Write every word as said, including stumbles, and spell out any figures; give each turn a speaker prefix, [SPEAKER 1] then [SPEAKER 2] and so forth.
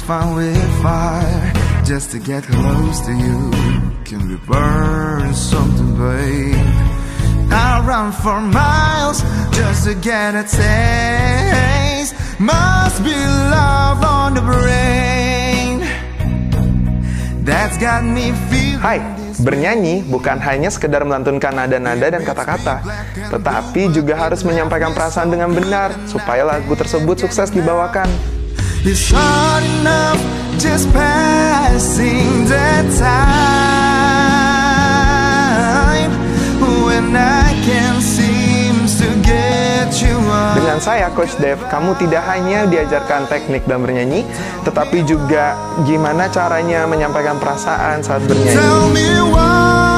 [SPEAKER 1] fun with fire just to get close to you. Can we burn something, babe? I'll run for miles just to get a taste. Must be love on the brain that's got me feeling.
[SPEAKER 2] Hai, bernyanyi bukan hanya sekedar melantunkan nada-nada dan kata-kata, tetapi juga harus menyampaikan perasaan dengan benar supaya lagu tersebut sukses dibawakan.
[SPEAKER 1] It's hard enough just passing the time when I can't seem to get you up.
[SPEAKER 2] Dengan saya, Coach Dev, kamu tidak hanya diajarkan teknik dalam bernyanyi, tetapi juga gimana caranya menyampaikan perasaan saat bernyanyi.
[SPEAKER 1] Tell me why